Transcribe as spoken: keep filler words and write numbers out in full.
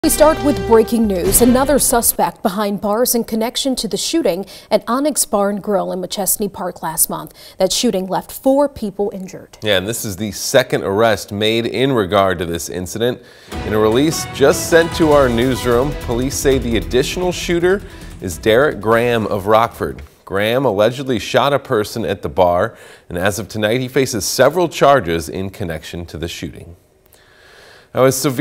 We start with breaking news. Another suspect behind bars in connection to the shooting at Onyx Bar and Grill in Machesney Park last month. That shooting left four people injured. Yeah, and this is the second arrest made in regard to this incident. In a release just sent to our newsroom, police say the additional shooter is Derek Graham of Rockford. Graham allegedly shot a person at the bar, and as of tonight, he faces several charges in connection to the shooting. Now, as severe